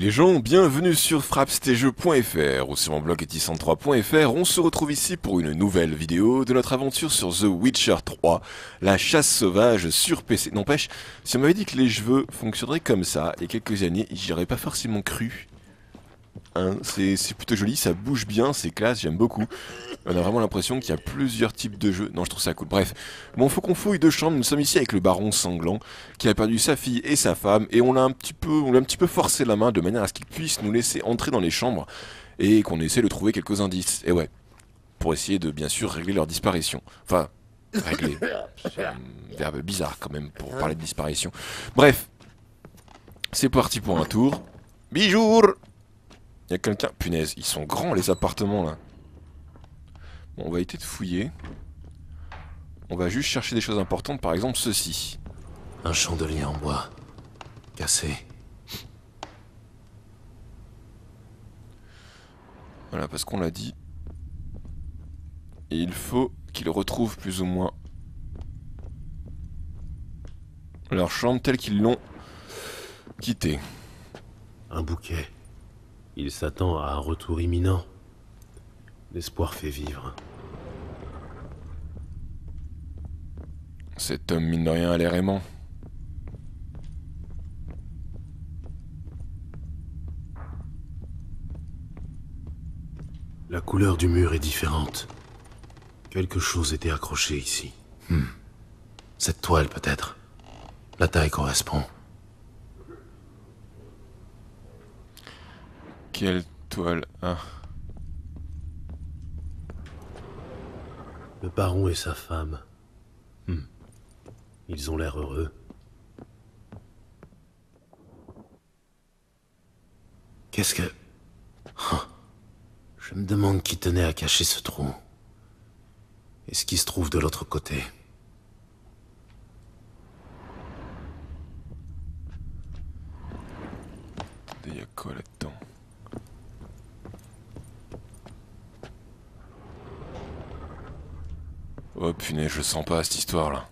les gens, bienvenue sur frappstjeux.fr ou sur mon blog etis103.fr. On se retrouve ici pour une nouvelle vidéo de notre aventure sur The Witcher 3, la chasse sauvage sur PC. N'empêche, si on m'avait dit que les cheveux fonctionneraient comme ça, il y a quelques années, j'y aurais pas forcément cru. Hein, c'est plutôt joli, ça bouge bien, c'est classe, j'aime beaucoup. On a vraiment l'impression qu'il y a plusieurs types de jeux. Non, je trouve ça cool. Bref, bon, faut qu'on fouille de chambre. Nous sommes ici avec le baron sanglant, qui a perdu sa fille et sa femme, et on l'a un petit peu forcé la main de manière à ce qu'il puisse nous laisser entrer dans les chambres et qu'on essaie de trouver quelques indices. Et ouais, pour essayer de bien sûr régler leur disparition. Enfin, régler. C'est un verbe bizarre quand même pour parler de disparition. Bref, c'est parti pour un tour. Bijour. Il y a quelqu'un. Punaise, ils sont grands les appartements là. Bon, on va éviter de fouiller. On va juste chercher des choses importantes, par exemple ceci. Un chandelier en bois. Cassé. Voilà, parce qu'on l'a dit. Et il faut qu'ils retrouvent plus ou moins leur chambre telle qu'ils l'ont quittée. Un bouquet. Il s'attend à un retour imminent. L'espoir fait vivre. Cet homme, mine de rien, a l'air aimant. La couleur du mur est différente. Quelque chose était accroché ici. Cette toile peut-être. La taille correspond. Quelle toile, hein? Le baron et sa femme. Ils ont l'air heureux. Qu'est-ce que... Je me demande qui tenait à cacher ce trou. Et ce qui se trouve de l'autre côté. Il y a quoi là-dedans? Oh punaise, je sens pas cette histoire là.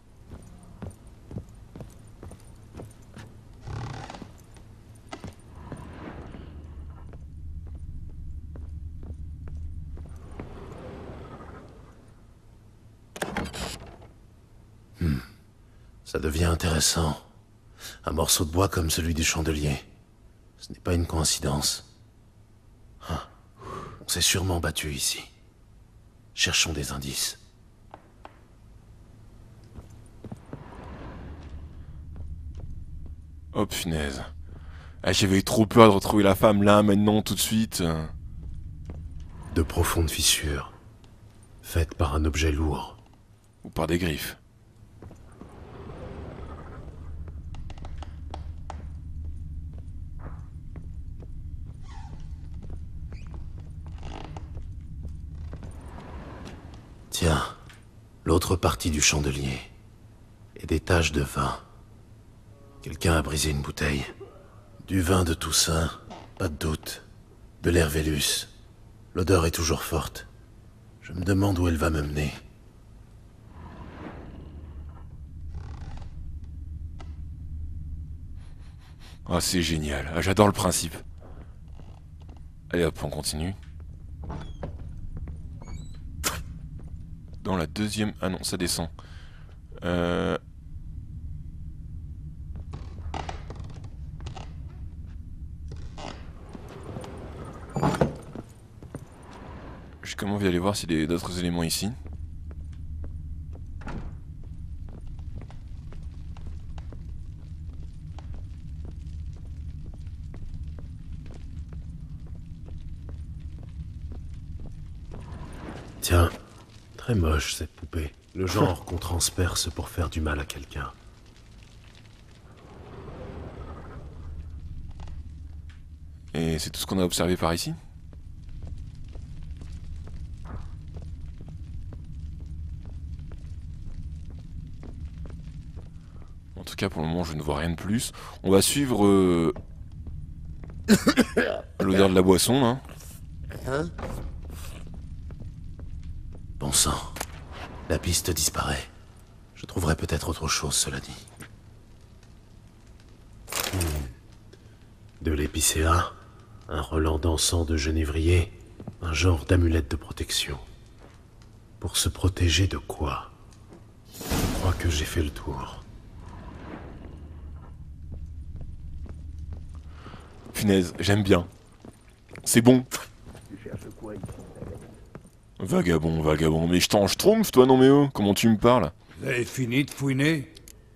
Ça devient intéressant. Un morceau de bois comme celui du chandelier. Ce n'est pas une coïncidence. On s'est sûrement battu ici. Cherchons des indices. Oh punaise. Ah, j'avais trop peur de retrouver la femme là, maintenant, tout de suite. De profondes fissures. Faites par un objet lourd. Ou par des griffes. Tiens, l'autre partie du chandelier. Et des taches de vin. Quelqu'un a brisé une bouteille. Du vin de Toussaint, pas de doute. De l'Hervélus. L'odeur est toujours forte. Je me demande où elle va me mener. Ah, c'est génial. Ah, j'adore le principe. Allez hop, on continue. Dans la deuxième... Ah non, ça descend. J'ai quand même envie d'aller voir s'il y a d'autres éléments ici. Tiens, très moche cette poupée. Le genre qu'on transperce pour faire du mal à quelqu'un. Et c'est tout ce qu'on a observé par ici? En tout cas, pour le moment, je ne vois rien de plus. On va suivre l'odeur de la boisson, là. Bon sang, la piste disparaît. Je trouverai peut-être autre chose, cela dit. De l'épicéa, Un relent d'encens de genévrier, un genre d'amulette de protection. Pour se protéger de quoi? Je crois que j'ai fait le tour. Punaise, j'aime bien. C'est bon. Vagabond, vagabond. Mais je t'en schtroumpf, toi, non mais oh, comment tu me parles? Vous avez fini de fouiner?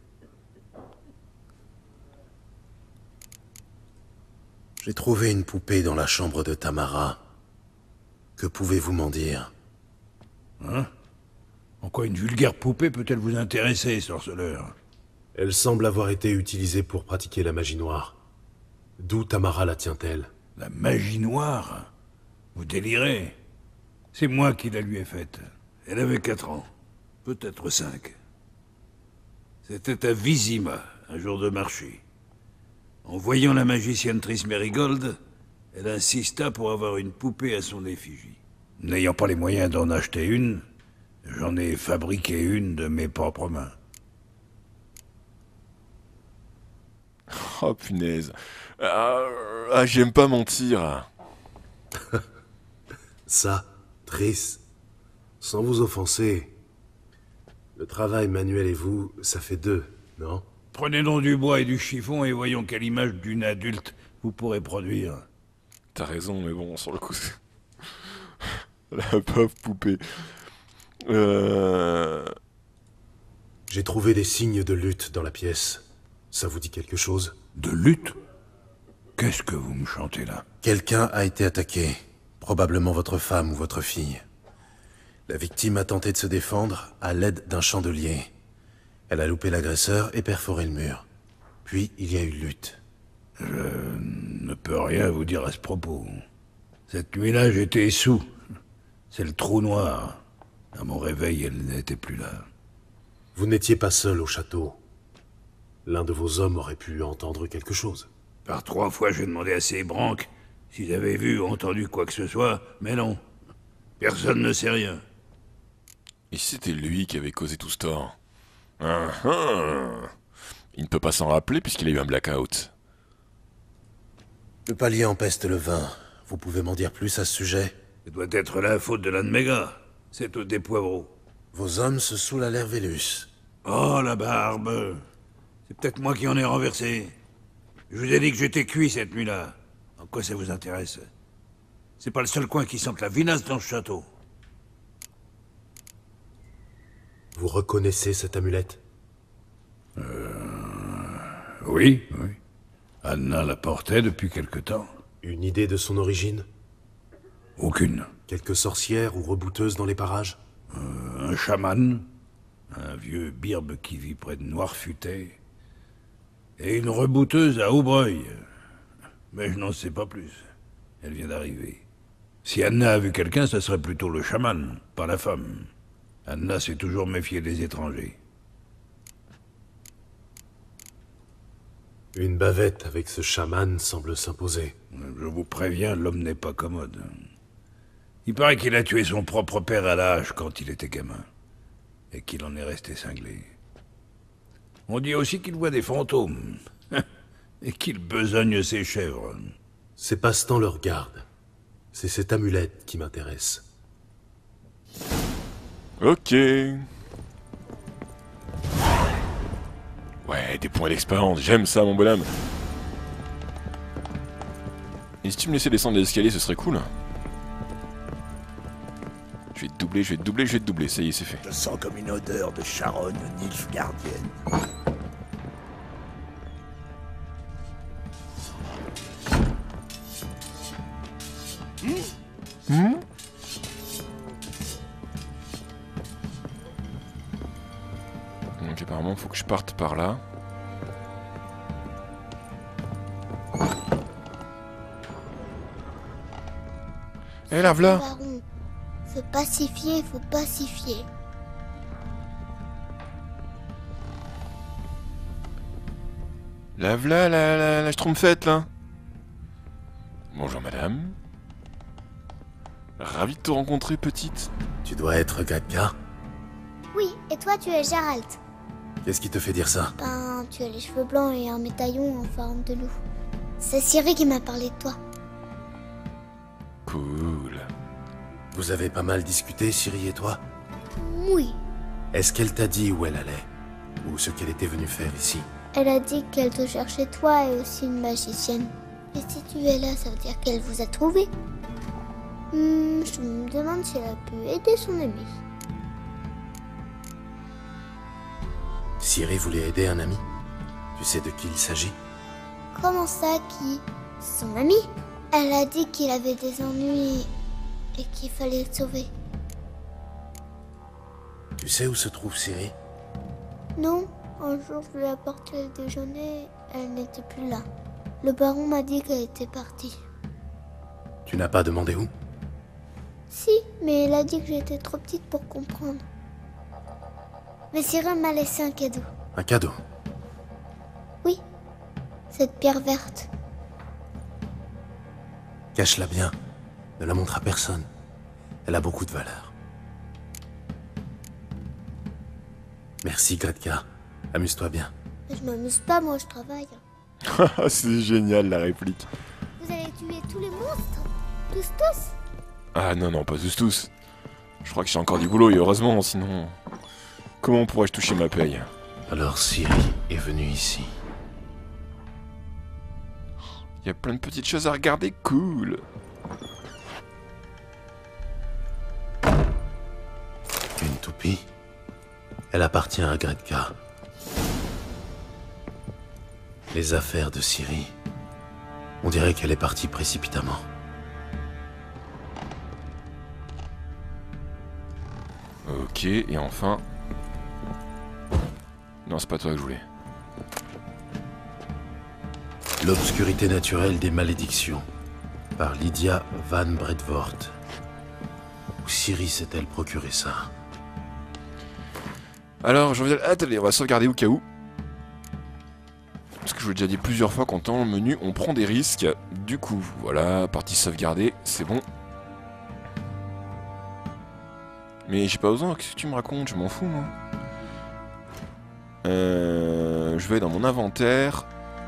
J'ai trouvé une poupée dans la chambre de Tamara. Que pouvez-vous m'en dire? Hein? En quoi une vulgaire poupée peut-elle vous intéresser, sorceleur? Elle semble avoir été utilisée pour pratiquer la magie noire. D'où Tamara la tient-elle? La magie noire? Vous délirez? C'est moi qui la lui ai faite. Elle avait 4 ans. Peut-être 5. C'était à Vizima, un jour de marché. En voyant la magicienne Triss Merigold, elle insista pour avoir une poupée à son effigie. N'ayant pas les moyens d'en acheter une, j'en ai fabriqué une de mes propres mains. Oh punaise. J'aime pas mentir. Ça, Triss, sans vous offenser, le travail manuel et vous, ça fait 2, non? Prenez donc du bois et du chiffon et voyons quelle image d'une adulte vous pourrez produire. T'as raison, mais bon, sur le coup, la pauvre poupée. J'ai trouvé des signes de lutte dans la pièce. Ça vous dit quelque chose? De lutte? Qu'est-ce que vous me chantez là? Quelqu'un a été attaqué. Probablement votre femme ou votre fille. La victime a tenté de se défendre à l'aide d'un chandelier. Elle a loupé l'agresseur et perforé le mur. Puis, il y a eu lutte. Je ne peux rien vous dire à ce propos. Cette nuit-là, j'étais sous. C'est le trou noir. À mon réveil, elle n'était plus là. Vous n'étiez pas seul au château. L'un de vos hommes aurait pu entendre quelque chose. Par 3 fois, j'ai demandé à ces branques s'ils avaient vu ou entendu quoi que ce soit, mais non. Personne ne sait rien. Et si c'était lui qui avait causé tout ce tort? Il ne peut pas s'en rappeler puisqu'il a eu un blackout. Le palier empeste le vin. Vous pouvez m'en dire plus à ce sujet? Ce doit être la faute de l'un de mes gars. C'est au des poivreaux. Vos hommes se saoulent à l'air Vélus. Oh, la barbe. C'est peut-être moi qui en ai renversé. Je vous ai dit que j'étais cuit cette nuit-là. En quoi ça vous intéresse? C'est pas le seul coin qui sente la vinasse dans ce château. Vous reconnaissez cette amulette? Oui, oui. Anna la portait depuis quelque temps. Une idée de son origine? Aucune. Quelques sorcières ou rebouteuses dans les parages? Un chaman, un vieux birbe qui vit près de Noirfutet, et une rebouteuse à Aubreuil. Mais je n'en sais pas plus. Elle vient d'arriver. Si Anna a vu quelqu'un, ça serait plutôt le chaman, pas la femme. Anna s'est toujours méfiée des étrangers. Une bavette avec ce chaman semble s'imposer. Je vous préviens, l'homme n'est pas commode. Il paraît qu'il a tué son propre père à la hache quand il était gamin, et qu'il en est resté cinglé. On dit aussi qu'il voit des fantômes, et qu'il besogne ses chèvres. Ces passe-temps le regardent. C'est cette amulette qui m'intéresse. Ok. Ouais, des points d'expérience, j'aime ça mon bonhomme. Et si tu me laissais descendre les escaliers, ce serait cool. Je vais te doubler, je vais te doubler, je vais te doubler, ça y est, c'est fait. Je sens comme une odeur de charogne nilfgaardienne. Donc apparemment, faut que je parte par là. Eh la v'là! Baron, faut pacifier, faut pacifier. La v'là, la schtroumpfette, là. Bonjour madame. Ravi de te rencontrer, petite. Tu dois être Gadka? Oui, et toi tu es Gérald. Qu'est-ce qui te fait dire ça? Ben, tu as les cheveux blancs et un médaillon en forme de loup. C'est Ciri qui m'a parlé de toi. Vous avez pas mal discuté, Ciri et toi? Oui. Est-ce qu'elle t'a dit où elle allait? Ou ce qu'elle était venue faire ici? Elle a dit qu'elle te cherchait toi et aussi une magicienne. Et si tu es là, ça veut dire qu'elle vous a trouvé. Je me demande si elle a pu aider son ami. Ciri voulait aider un ami? Tu sais de qui il s'agit? Comment ça, qui? Son ami? Elle a dit qu'il avait des ennuis et qu'il fallait le sauver. Tu sais où se trouve Ciri? Non, un jour je lui ai apporté le déjeuner, elle n'était plus là. Le baron m'a dit qu'elle était partie. Tu n'as pas demandé où? Si, mais elle a dit que j'étais trop petite pour comprendre. Mais Cyril m'a laissé un cadeau. Un cadeau? Oui, cette pierre verte. Cache-la bien. Ne la montre à personne. Elle a beaucoup de valeur. Merci, Gretka. Amuse-toi bien. Mais je m'amuse pas, moi je travaille. C'est génial la réplique. Vous allez tuer tous les monstres? Tous? Ah non, non, pas tous. Je crois que j'ai encore du boulot et heureusement, sinon... Comment pourrais-je toucher ma paye? Alors Ciri est venue ici. Il y a plein de petites choses à regarder, cool. Une toupie? Elle appartient à Gretka. Les affaires de Ciri. On dirait qu'elle est partie précipitamment. Ok, et enfin... Non, c'est pas toi que je voulais. L'obscurité naturelle des malédictions, par Lydia Van Bredvoort. Où Ciri s'est-elle procuré ça? Alors, je reviens... Attendez, on va sauvegarder au cas où. Parce que je vous l'ai déjà dit plusieurs fois, quand dans le menu, on prend des risques. Du coup, voilà, partie sauvegardée, c'est bon. Mais j'ai pas besoin, qu'est-ce que tu me racontes? Je m'en fous, moi. Je vais dans mon inventaire.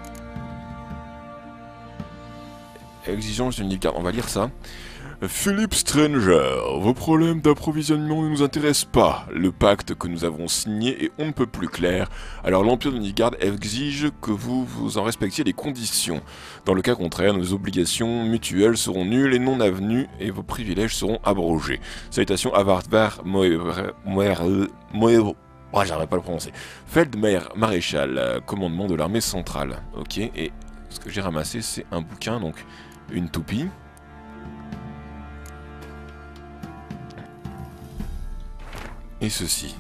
Exigence d'une garde, on va lire ça. Philip Stranger, vos problèmes d'approvisionnement ne nous intéressent pas. Le pacte que nous avons signé est on ne peut plus clair. Alors l'Empire de Nilfgaard exige que vous en respectiez les conditions. Dans le cas contraire, nos obligations mutuelles seront nulles et non avenues et vos privilèges seront abrogés. Salutations à Vartvar oh, j'arrive pas à le prononcer. Feldmair Maréchal, commandement de l'armée centrale. Ok, et ce que j'ai ramassé, c'est un bouquin, donc une toupie. Et ceci.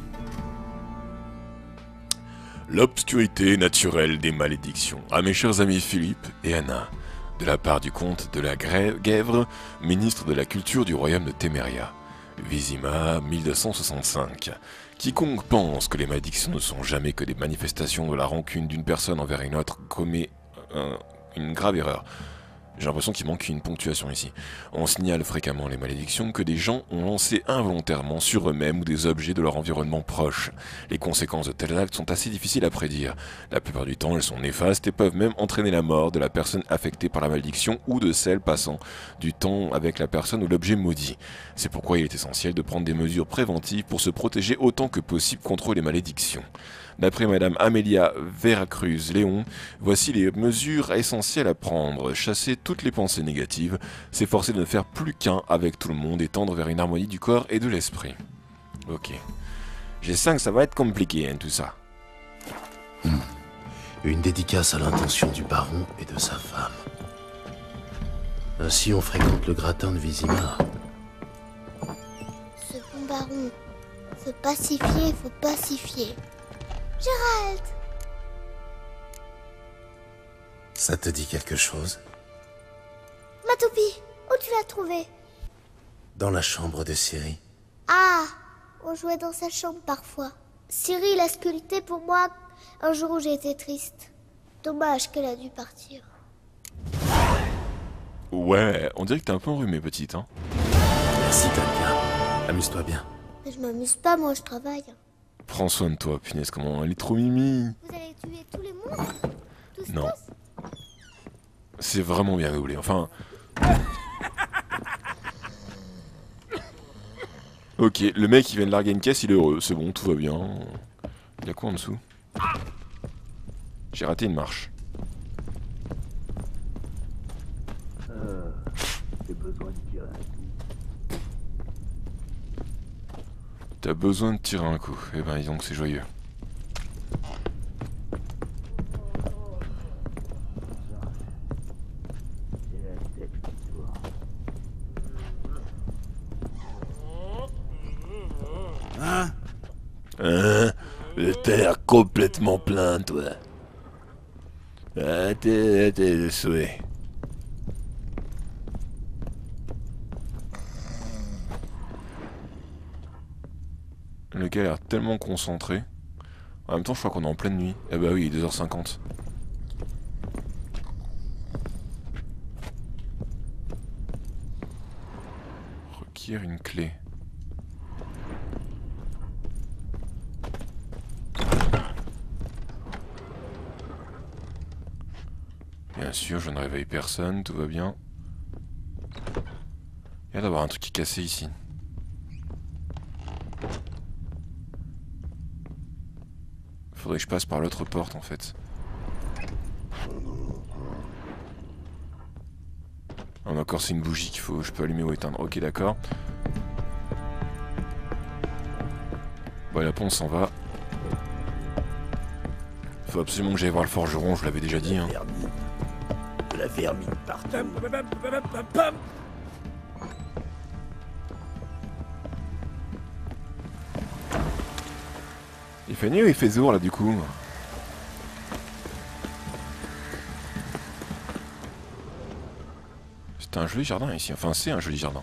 L'obscurité naturelle des malédictions. À mes chers amis Philippe et Anna, de la part du comte de la Guèvre, ministre de la culture du royaume de Téméria. Vizima 1265. Quiconque pense que les malédictions ne sont jamais que des manifestations de la rancune d'une personne envers une autre commet une grave erreur. J'ai l'impression qu'il manque une ponctuation ici. On signale fréquemment les malédictions que des gens ont lancées involontairement sur eux-mêmes ou des objets de leur environnement proche. Les conséquences de tels actes sont assez difficiles à prédire. La plupart du temps, elles sont néfastes et peuvent même entraîner la mort de la personne affectée par la malédiction ou de celle passant du temps avec la personne ou l'objet maudit. C'est pourquoi il est essentiel de prendre des mesures préventives pour se protéger autant que possible contre les malédictions. D'après Madame Amelia Veracruz-Léon, voici les mesures essentielles à prendre. Chasser toutes les pensées négatives, s'efforcer de ne faire plus qu'un avec tout le monde et tendre vers une harmonie du corps et de l'esprit. Ok. J'ai 5, ça va être compliqué, hein, tout ça. Une dédicace à l'intention du baron et de sa femme. Ainsi on fréquente le gratin de Vizima. Ce bon baron, faut pacifier, faut pacifier. Gérald! Ça te dit quelque chose? Ma toupie, où tu l'as trouvée? Dans la chambre de Ciri. Ah, on jouait dans sa chambre parfois. Cyril l'a sculpté pour moi un jour où j'étais triste. Dommage qu'elle a dû partir. Ouais, on dirait que t'es un peu enrhumée, petite, hein. Merci, Talca. Amuse-toi bien. Mais je m'amuse pas, moi je travaille. Prends soin de toi, punaise, comment elle est trop mimi. Vous allez tuer tous les monstres? Non. C'est vraiment bien doublé, enfin... Ok, le mec il vient de larguer une caisse, il est heureux, c'est bon, tout va bien. Il y a quoi en dessous? J'ai raté une marche. J'ai besoin de tirer un coup. T'as besoin de tirer un coup. Eh ben, dis donc, c'est joyeux. J'ai la tête qui tourne. Hein? Hein? T'as l'air complètement plein, toi. Ah, t'es le souhait. Le gars a l'air tellement concentré. En même temps, je crois qu'on est en pleine nuit. Eh bah oui, il est 2h50. Requiert une clé. Bien sûr, je ne réveille personne, tout va bien. Il y a d'avoir un truc qui est cassé ici. Faudrait que je passe par l'autre porte en fait. Ah, d'accord, c'est une bougie qu'il faut. Je peux allumer ou éteindre. Ok, d'accord. Bon, la pompe s'en va. Faut absolument que j'aille voir le forgeron, je l'avais déjà dit. Hein. De la vermine partout. Il fait nuit ou il fait jour là du coup? C'est un joli jardin ici. Enfin, c'est un joli jardin.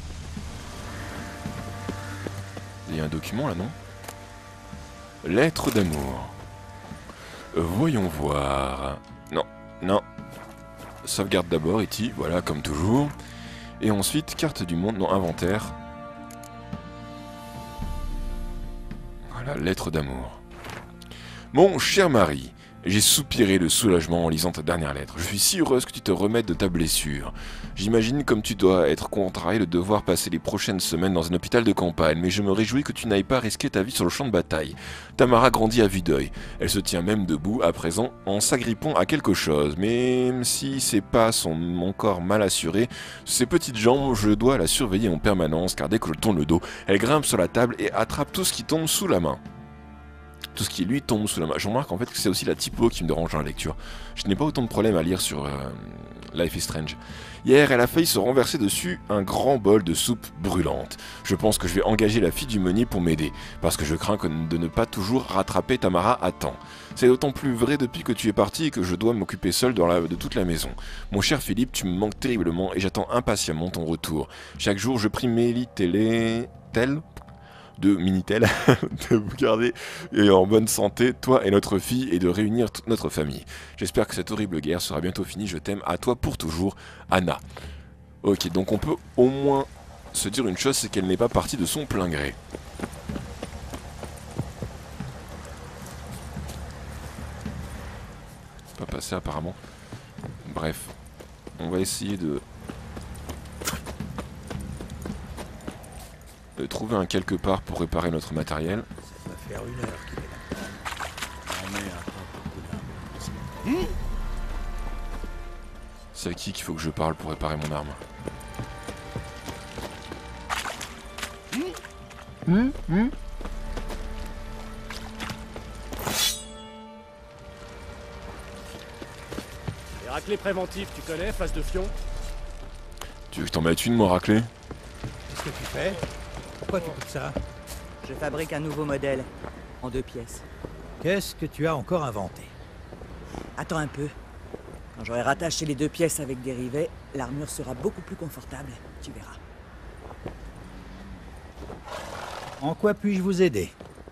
Il y a un document là, non? Lettre d'amour. Voyons voir. Non, non. Sauvegarde d'abord, E.T. Voilà, comme toujours. Et ensuite, carte du monde, non, inventaire. Voilà, lettre d'amour. Mon cher mari, j'ai soupiré de soulagement en lisant ta dernière lettre. Je suis si heureuse que tu te remettes de ta blessure. J'imagine comme tu dois être contrarié de devoir passer les prochaines semaines dans un hôpital de campagne, mais je me réjouis que tu n'ailles pas risquer ta vie sur le champ de bataille. Tamara grandit à vue d'œil. Elle se tient même debout à présent en s'agrippant à quelque chose, mais si c'est pas mon corps mal assuré, ses petites jambes, je dois la surveiller en permanence car dès que je tourne le dos, elle grimpe sur la table et attrape tout ce qui tombe sous la main. Tout ce qui lui tombe sous la main. Je remarque en fait que c'est aussi la typo qui me dérange dans la lecture. Je n'ai pas autant de problèmes à lire sur Life is Strange. Hier, elle a failli se renverser dessus un grand bol de soupe brûlante. Je pense que je vais engager la fille du meunier pour m'aider, parce que je crains de ne pas toujours rattraper Tamara à temps. C'est d'autant plus vrai depuis que tu es parti et que je dois m'occuper seul de toute la maison. Mon cher Philippe, tu me manques terriblement et j'attends impatiemment ton retour. Chaque jour, je prie Mélie de Minitel de vous garder en bonne santé, toi et notre fille, et de réunir toute notre famille. J'espère que cette horrible guerre sera bientôt finie. Je t'aime, à toi pour toujours, Anna. Ok, donc on peut au moins se dire une chose, c'est qu'elle n'est pas partie de son plein gré. Pas passé apparemment. Bref, on va essayer de trouver un quelque part pour réparer notre matériel. Ça va faire 1 heure qu'il est là. On met un peu beaucoup d'armes. C'est à qui qu'il faut que je parle pour réparer mon arme? Les raclés préventifs, tu connais, face de fion? Tu veux que je t'en mette une, moi, raclée? Qu'est-ce que tu fais? Pourquoi tu coupes ça? Je fabrique un nouveau modèle, en 2 pièces. Qu'est-ce que tu as encore inventé? Attends un peu. Quand j'aurai rattaché les 2 pièces avec des rivets, l'armure sera beaucoup plus confortable, tu verras. En quoi puis-je vous aider?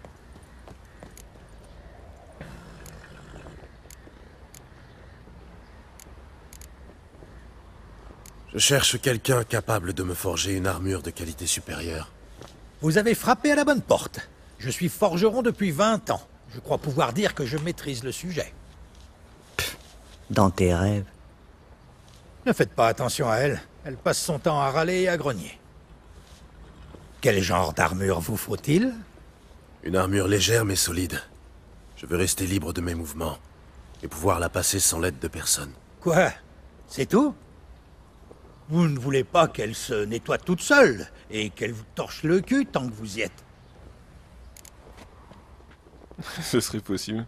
Je cherche quelqu'un capable de me forger une armure de qualité supérieure. Vous avez frappé à la bonne porte. Je suis forgeron depuis 20 ans. Je crois pouvoir dire que je maîtrise le sujet. Dans tes rêves. Ne faites pas attention à elle. Elle passe son temps à râler et à grogner. Quel genre d'armure vous faut-il? Une armure légère mais solide. Je veux rester libre de mes mouvements et pouvoir la passer sans l'aide de personne. Quoi? C'est tout? Vous ne voulez pas qu'elle se nettoie toute seule et qu'elle vous torche le cul tant que vous y êtes? Ce serait possible.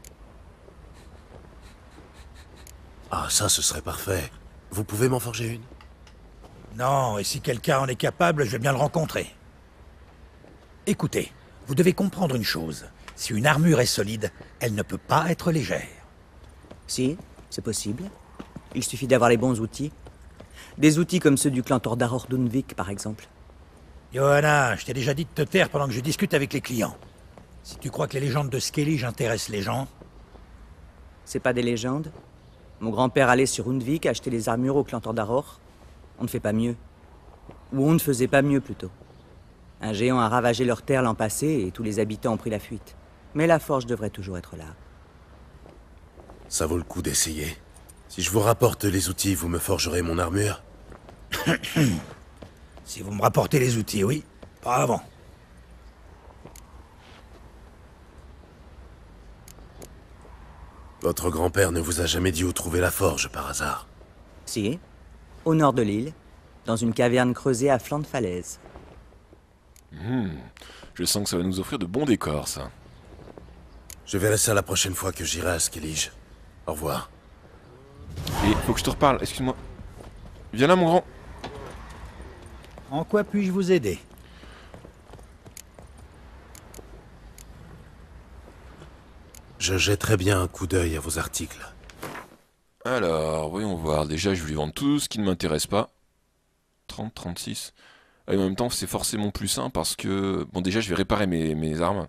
Ah, ça, ce serait parfait. Vous pouvez m'en forger une? Non, et si quelqu'un en est capable, je vais bien le rencontrer. Écoutez, vous devez comprendre une chose. Si une armure est solide, elle ne peut pas être légère. Si, c'est possible. Il suffit d'avoir les bons outils. Des outils comme ceux du clan Tordaror d'Undvik, par exemple. Johanna, je t'ai déjà dit de te taire pendant que je discute avec les clients. Si tu crois que les légendes de Skellige intéressent les gens... C'est pas des légendes. Mon grand-père allait sur Undvik acheter les armures au clan Tordaror. On ne fait pas mieux. Ou on ne faisait pas mieux, plutôt. Un géant a ravagé leur terre l'an passé et tous les habitants ont pris la fuite. Mais la forge devrait toujours être là. Ça vaut le coup d'essayer. Si je vous rapporte les outils, vous me forgerez mon armure? Si vous me rapportez les outils, oui. Pas avant. Votre grand-père ne vous a jamais dit où trouver la forge, par hasard? Si, au nord de l'île, dans une caverne creusée à flanc de falaise. Je sens que ça va nous offrir de bons décors, ça. Je verrai ça la prochaine fois que j'irai à Skellige. Au revoir. Et faut que je te reparle, excuse-moi. Viens là, mon grand. En quoi puis-je vous aider? Je jetterai bien un coup d'œil à vos articles. Alors, voyons voir. Déjà, je vais lui vendre tout ce qui ne m'intéresse pas. 30, 36. Et en même temps, c'est forcément plus simple parce que... Bon, déjà, je vais réparer mes armes.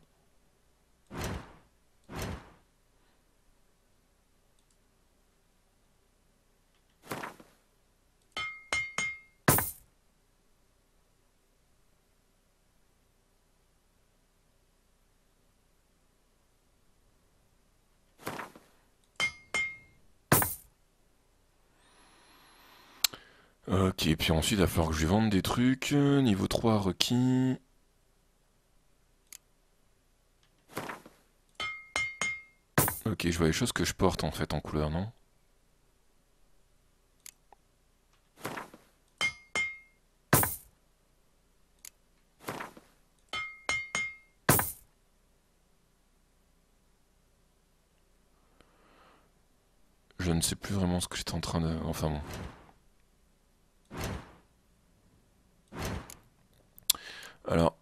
Ok, puis ensuite, il va falloir que je lui vende des trucs. Niveau 3 requis. Ok, je vois les choses que je porte en fait en couleur, non? Je ne sais plus vraiment ce que j'étais en train de... Enfin bon. Alors...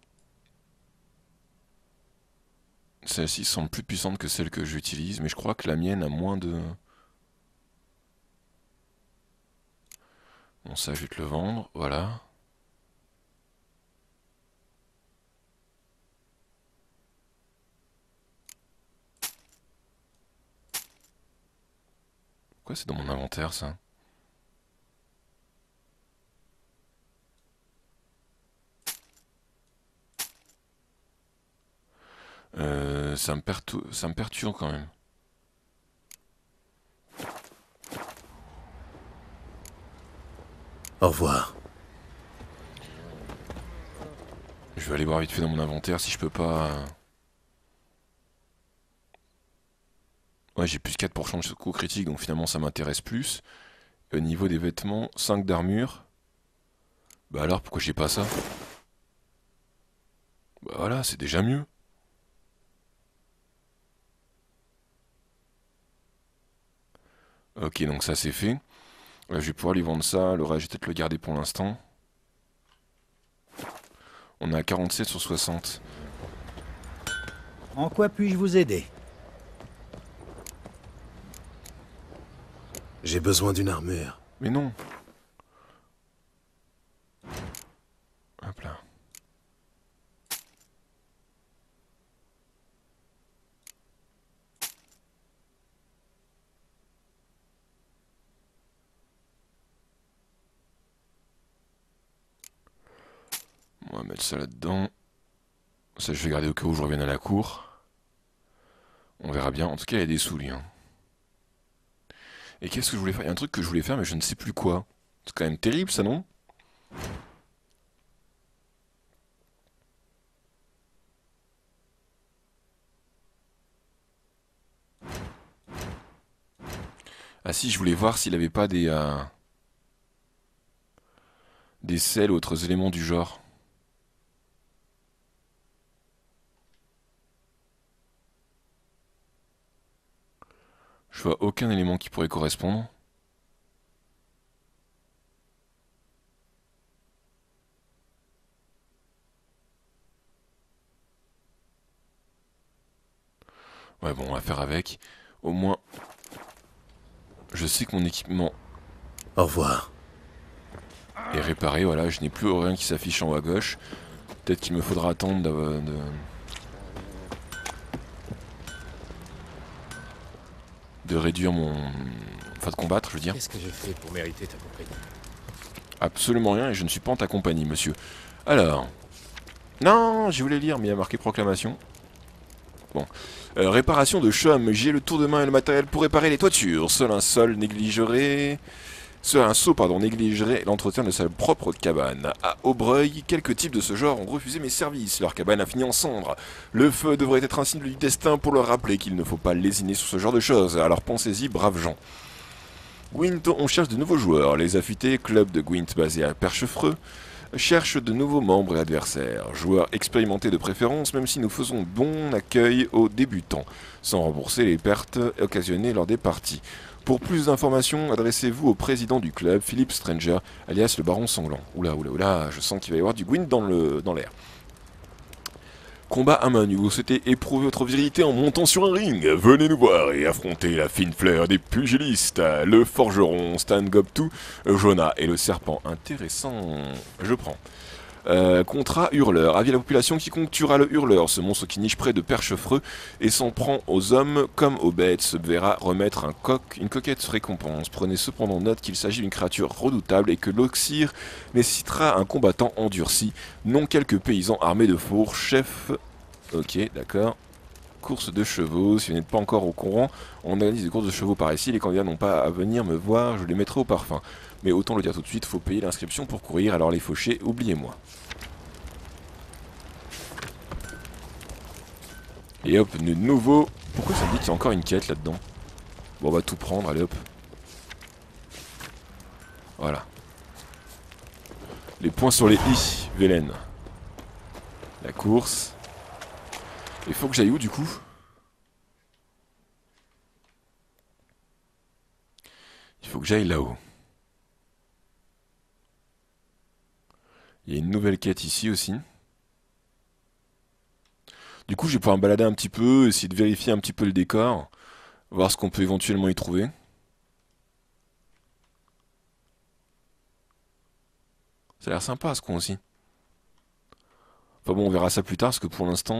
Celle-ci semble plus puissante que celle que j'utilise, mais je crois que la mienne a moins de... Bon, ça, je vais te le vendre, voilà. Pourquoi c'est dans mon inventaire, ça? Ça me perturbe quand même. Au revoir. Je vais aller voir vite fait dans mon inventaire si je peux pas... Ouais, j'ai plus 4% de secours critique, donc finalement ça m'intéresse plus. Et au niveau des vêtements, 5 d'armure. Bah alors, pourquoi j'ai pas ça? Bah voilà, c'est déjà mieux. Ok, donc ça c'est fait. Je vais pouvoir lui vendre ça, le reste je vais peut-être le garder pour l'instant. On est à 47 sur 60. En quoi puis-je vous aider? J'ai besoin d'une armure. Mais non. Hop là. On va mettre ça là-dedans. Ça, je vais garder au cas où je revienne à la cour. On verra bien. En tout cas, il y a des sous, lui. Hein. Et qu'est-ce que je voulais faire? Il y a un truc que je voulais faire, mais je ne sais plus quoi. C'est quand même terrible, ça, non? Ah si, je voulais voir s'il avait pas des sels ou autres éléments du genre. Je vois aucun élément qui pourrait correspondre. Ouais bon, on va faire avec. Au moins, je sais que mon équipement Au revoir. est réparé. Voilà, je n'ai plus rien qui s'affiche en haut à gauche. Peut-être qu'il me faudra attendre de réduire mon... Enfin de combattre, je veux dire. Qu'est-ce que j'ai fait pour mériter ta compagnie? Absolument rien et je ne suis pas en ta compagnie, monsieur. Alors... Non, je voulais lire, mais il y a marqué proclamation. Bon. Réparation de chum. J'ai le tour de main et le matériel pour réparer les toitures. Seul un seau négligerait l'entretien de sa propre cabane. À Aubreuil, quelques types de ce genre ont refusé mes services. Leur cabane a fini en cendres. Le feu devrait être un signe du destin pour leur rappeler qu'il ne faut pas lésiner sur ce genre de choses. Alors pensez-y, braves gens. Gwent, on cherche de nouveaux joueurs. Les affûtés, club de Gwent basé à Perchefreux, cherchent de nouveaux membres et adversaires. Joueurs expérimentés de préférence, même si nous faisons bon accueil aux débutants, sans rembourser les pertes occasionnées lors des parties. Pour plus d'informations, adressez-vous au président du club, Philippe Stranger, alias le Baron Sanglant. Oula, oula, oula, je sens qu'il va y avoir du Gwent dans l'air. Combat à main nue, vous souhaitez éprouver votre virilité en montant sur un ring. Venez nous voir et affrontez la fine fleur des pugilistes, le forgeron Stan Gobtu, Jonah et le serpent. Intéressant, je prends. Contrat hurleur. Avis à la population, quiconque tuera le hurleur, ce monstre qui niche près de Perchefreux et s'en prend aux hommes comme aux bêtes, se verra remettre une coquette récompense. Prenez cependant note qu'il s'agit d'une créature redoutable et que l'oxyre nécessitera un combattant endurci, non quelques paysans armés de fourches, chef... Ok, d'accord. Course de chevaux, si vous n'êtes pas encore au courant, on organise des courses de chevaux par ici, les candidats n'ont pas à venir me voir, je les mettrai au parfum. Mais autant le dire tout de suite, faut payer l'inscription pour courir, alors les fauchés, oubliez-moi. Et hop, de nouveau... Pourquoi ça me dit qu'il y a encore une quête là-dedans? Bon, on va tout prendre, allez hop. Voilà. Les points sur les i, Vélène. La course. Il faut que j'aille où du coup? Il faut que j'aille là-haut. Il y a une nouvelle quête ici aussi. Du coup, je vais pouvoir me balader un petit peu, essayer de vérifier un petit peu le décor, voir ce qu'on peut éventuellement y trouver. Ça a l'air sympa ce coin aussi. Enfin bon, on verra ça plus tard, parce que pour l'instant,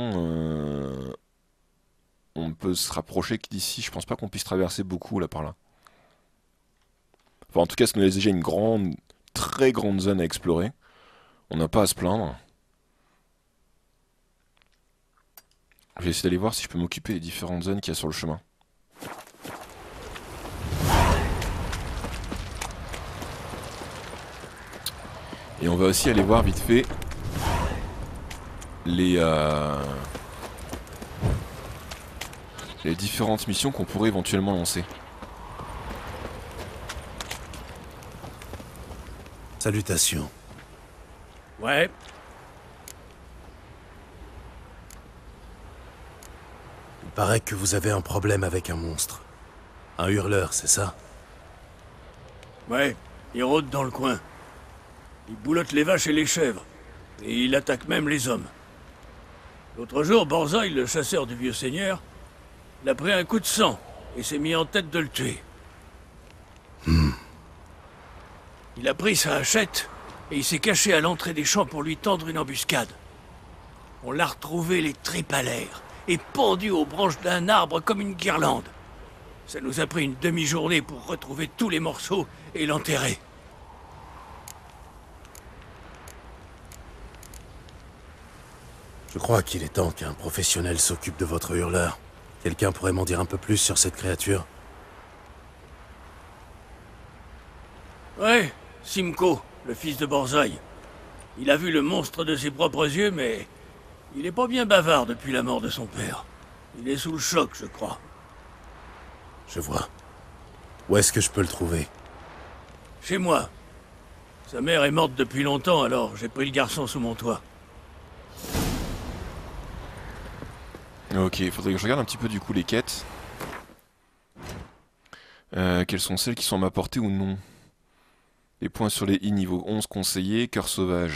on peut se rapprocher que d'ici. Je pense pas qu'on puisse traverser beaucoup là par là. Enfin, en tout cas, ça nous laisse déjà une grande, très grande zone à explorer. On n'a pas à se plaindre. Je vais essayer d'aller voir si je peux m'occuper des différentes zones qu'il y a sur le chemin. Et on va aussi aller voir vite fait les différentes missions qu'on pourrait éventuellement lancer. Salutations. Ouais. Il paraît que vous avez un problème avec un monstre. Un hurleur, c'est ça? Ouais, il rôde dans le coin. Il boulotte les vaches et les chèvres. Et il attaque même les hommes. L'autre jour, Borzaï, le chasseur du vieux seigneur, l'a pris un coup de sang et s'est mis en tête de le tuer. Il a pris sa hachette et il s'est caché à l'entrée des champs pour lui tendre une embuscade. On l'a retrouvé les tripes à l'air et pendu aux branches d'un arbre comme une guirlande. Ça nous a pris une demi-journée pour retrouver tous les morceaux et l'enterrer. Je crois qu'il est temps qu'un professionnel s'occupe de votre hurleur. Quelqu'un pourrait m'en dire un peu plus sur cette créature? Ouais, Simco, le fils de Borzaï. Il a vu le monstre de ses propres yeux, mais il est pas bien bavard depuis la mort de son père. Il est sous le choc, je crois. Je vois. Où est-ce que je peux le trouver? Chez moi. Sa mère est morte depuis longtemps, alors j'ai pris le garçon sous mon toit. Ok, il faudrait que je regarde un petit peu du coup les quêtes. Quelles sont celles qui sont à ma portée ou non? Les points sur les i niveau 11 conseillés, cœur sauvage.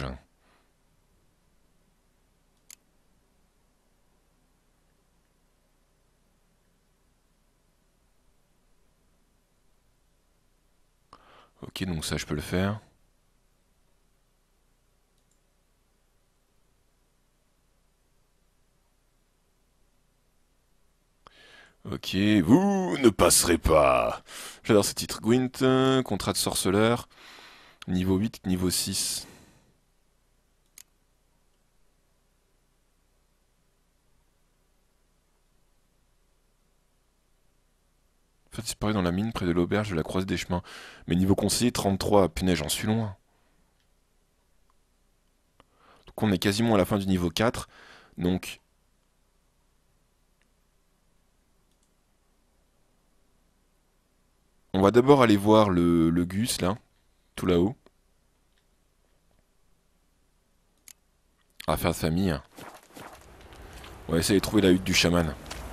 Ok, donc ça je peux le faire. Ok, vous ne passerez pas. J'adore ce titre. Gwent, contrat de sorceleur. Niveau 8, niveau 6. Fait disparaître dans la mine près de l'auberge de la Croisée des Chemins. Mais niveau conseiller 33, punaise, j'en suis loin. Donc on est quasiment à la fin du niveau 4. Donc... on va d'abord aller voir le Gus, là. Tout là-haut. Affaire de famille. On va essayer de trouver la hutte du chaman.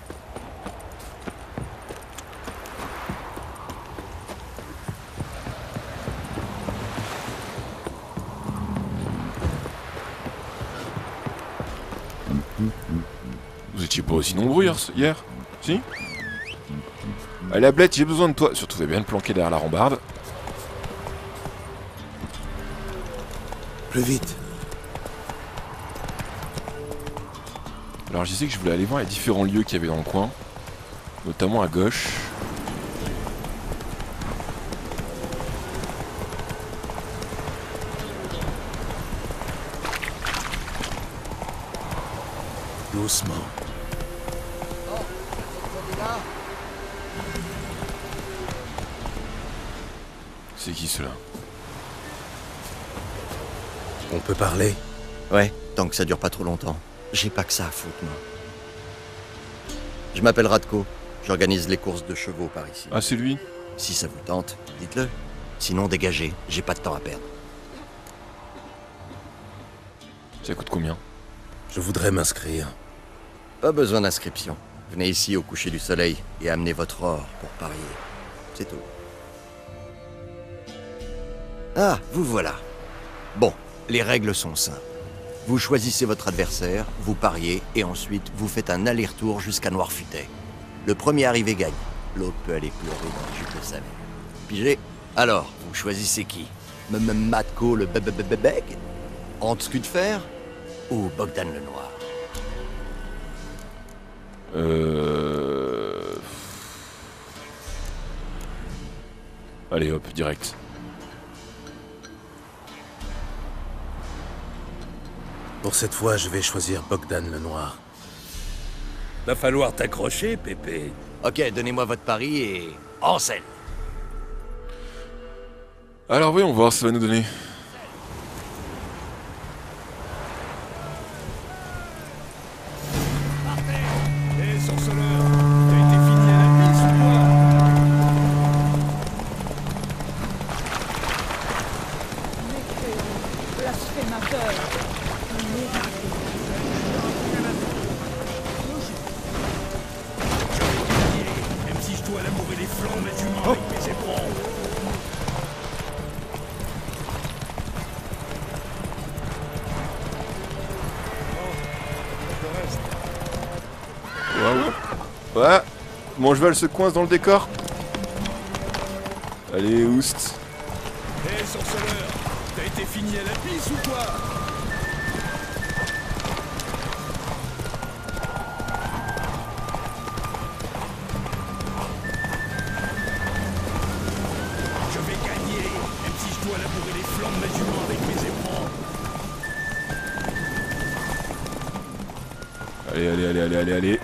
Vous étiez pas aussi nombreux hier? Si? Allez, Ablette, j'ai besoin de toi. Surtout, fais bien de planquer derrière la rambarde. Plus vite. Alors, je disais que je voulais aller voir les différents lieux qu'il y avait dans le coin. Notamment à gauche. Doucement. C'est qui cela? On peut parler? Ouais, tant que ça dure pas trop longtemps. J'ai pas que ça à foutre, moi. Je m'appelle Radko. J'organise les courses de chevaux par ici. Ah, c'est lui? Si ça vous tente, dites-le. Sinon, dégagez. J'ai pas de temps à perdre. Ça coûte combien? Je voudrais m'inscrire. Pas besoin d'inscription. Venez ici au coucher du soleil et amenez votre or pour parier. C'est tout. Ah, vous voilà. Bon, les règles sont simples. Vous choisissez votre adversaire, vous pariez, et ensuite vous faites un aller-retour jusqu'à Noirfutet. Le premier arrivé gagne. L'autre peut aller pleurer dans la jupe de sa mère. Pigé? Alors, vous choisissez qui? Matko le beg? Antscu de fer? Ou Bogdan le Noir? Allez hop, direct. Pour cette fois, je vais choisir Bogdan le Noir. Va falloir t'accrocher, Pépé. Ok, donnez-moi votre pari et... en scène. Alors voyons voir ce que ça va nous donner. Hé, sorceleur, t'as été fini à la pisse ou quoi? Blasphémateur. Même si je dois labourer les flancs de ma jument avec mes éperons. Ouais, mon cheval se coince dans le décor. Allez, oust. Hé, sorceleur, t'as été fini à la pisse ou quoi? Je vais gagner, même si je dois labourer les flancs de ma jument avec mes éperons. Allez, allez, allez, allez, allez, allez.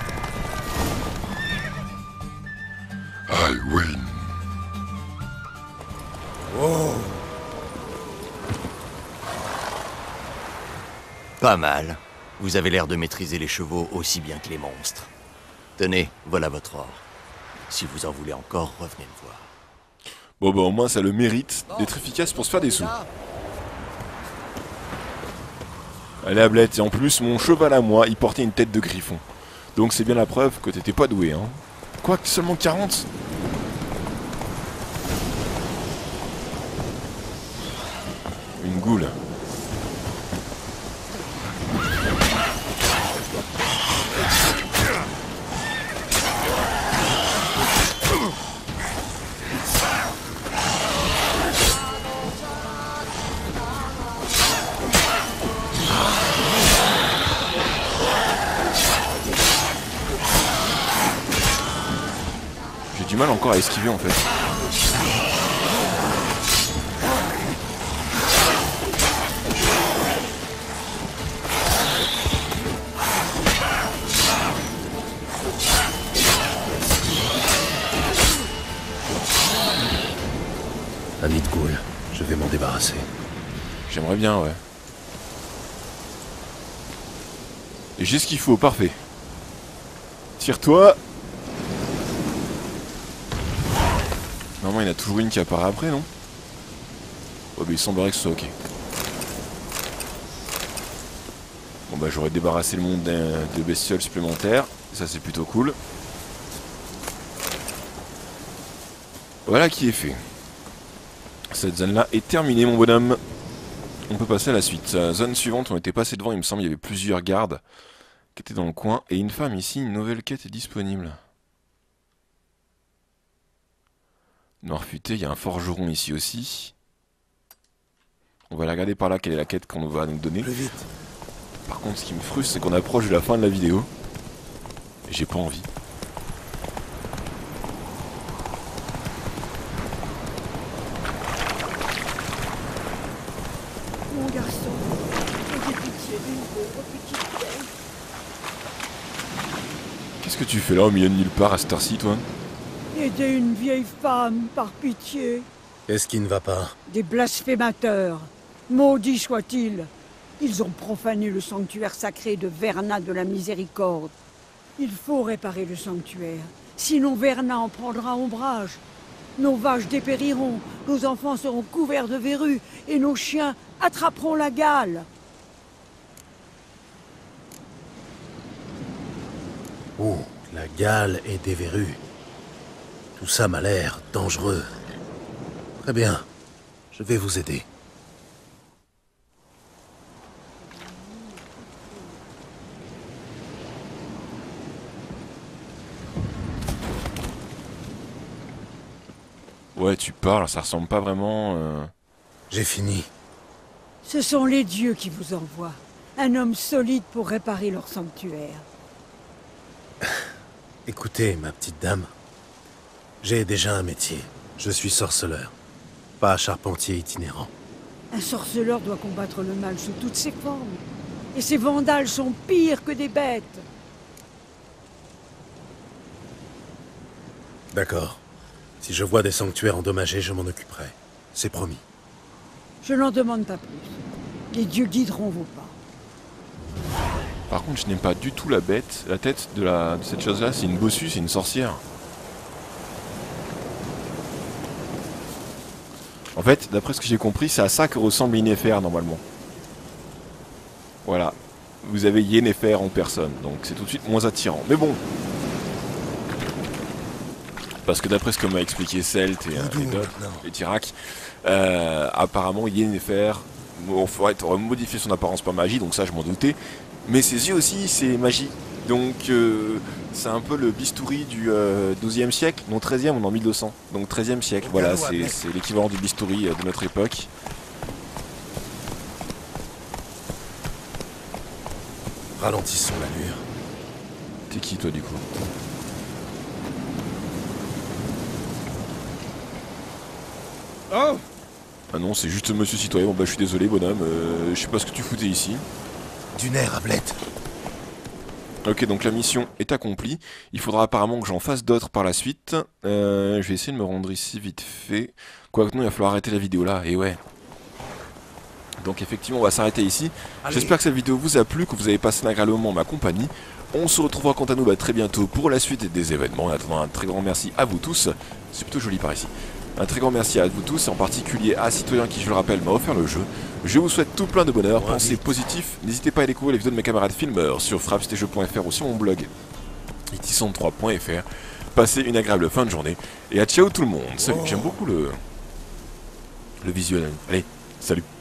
I win. Pas mal. Vous avez l'air de maîtriser les chevaux aussi bien que les monstres. Tenez, voilà votre or. Si vous en voulez encore, revenez me voir. Bon bah au moins ça le mérite d'être efficace pour se faire des sous. Allez Ablette, et en plus mon cheval à moi, il portait une tête de griffon. Donc c'est bien la preuve que t'étais pas doué, hein. Quoi, seulement 40? Une goule. J'ai du mal encore à esquiver en fait. Un nid de goule, je vais m'en débarrasser. J'aimerais bien, ouais. Et j'ai ce qu'il faut, parfait. Tire-toi. Normalement, il y en a toujours une qui apparaît après, non? Oh, bah il semblerait que ce soit ok. Bon, bah j'aurais débarrassé le monde de bestioles supplémentaires. Ça, c'est plutôt cool. Voilà qui est fait. Cette zone-là est terminée, mon bonhomme. On peut passer à la suite. Zone suivante, on était passé devant, il me semble, il y avait plusieurs gardes qui étaient dans le coin. Et une femme ici, une nouvelle quête est disponible. Noir futé, il y a un forgeron ici aussi. On va la regarder par là, quelle est la quête qu'on va nous donner. Plus vite. Par contre, ce qui me frustre, c'est qu'on approche de la fin de la vidéo. Et j'ai pas envie. Mon garçon, j'ai pitié d'une pauvre petite belle. Qu'est-ce que tu fais là au milieu de nulle part à cette heure-ci, toi? Aidez une vieille femme, par pitié. Qu'est-ce qui ne va pas? Des blasphémateurs. Maudits soient-ils. Ils ont profané le sanctuaire sacré de Verna de la Miséricorde. Il faut réparer le sanctuaire. Sinon Verna en prendra ombrage. Nos vaches dépériront, nos enfants seront couverts de verrues, et nos chiens attraperont la gale. Oh, la gale et des verrues. Tout ça m'a l'air dangereux. Très bien, je vais vous aider. Ouais, tu parles, ça ressemble pas vraiment... J'ai fini. Ce sont les dieux qui vous envoient. Un homme solide pour réparer leur sanctuaire. Écoutez, ma petite dame. J'ai déjà un métier. Je suis sorceleur, pas charpentier itinérant. Un sorceleur doit combattre le mal sous toutes ses formes. Et ces vandales sont pires que des bêtes. D'accord. Si je vois des sanctuaires endommagés, je m'en occuperai. C'est promis. Je n'en demande pas plus. Les dieux guideront vos pas. Par contre, je n'aime pas du tout la bête. La tête de cette chose-là, c'est une bossue, c'est une sorcière. En fait, d'après ce que j'ai compris, c'est à ça que ressemble Yennefer normalement. Voilà. Vous avez Yennefer en personne, donc c'est tout de suite moins attirant. Mais bon. Parce que d'après ce que m'a expliqué Celt et Tyrak, apparemment Yennefer aurait modifié son apparence par magie, donc ça je m'en doutais. Mais ses yeux aussi, c'est magie. Donc c'est un peu le bistouri du 12e siècle, non 13e, on est en 1200. Donc 13e siècle, voilà, c'est l'équivalent du bistouri de notre époque. Ralentissons l'allure. T'es qui toi du coup? Oh! Ah non, c'est juste monsieur citoyen, bon bah je suis désolé bonhomme, je sais pas ce que tu foutais ici. Du nerf, Ablette. Ok, donc la mission est accomplie. Il faudra apparemment que j'en fasse d'autres par la suite. Je vais essayer de me rendre ici vite fait. Quoique non, il va falloir arrêter la vidéo là, et ouais. Donc effectivement, on va s'arrêter ici. J'espère que cette vidéo vous a plu, que vous avez passé un agréable moment en ma compagnie. On se retrouvera quant à nous très bientôt pour la suite des événements. En attendant, un très grand merci à vous tous. C'est plutôt joli par ici. Un très grand merci à vous tous, et en particulier à Citoyen qui, je le rappelle, m'a offert le jeu. Je vous souhaite tout plein de bonheur, pensez positif. N'hésitez pas à découvrir les vidéos de mes camarades filmeurs sur frapstjeux.fr ou sur mon blog it103.fr. Passez une agréable fin de journée et à ciao tout le monde. Salut, j'aime beaucoup le visuel. Allez, salut.